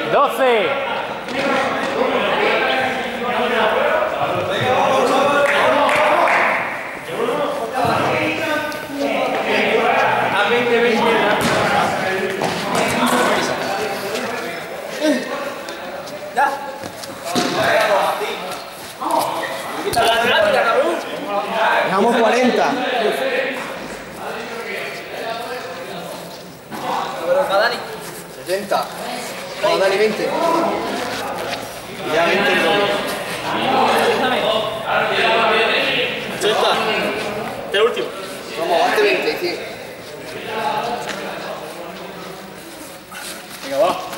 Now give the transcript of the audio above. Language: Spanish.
12. Dejamos 40. ¿Pero Dani? 60. Vamos, Dani, 20. Y ya 20 el doble. 80. El último. Vamos, hazte 20, 100. Venga, va.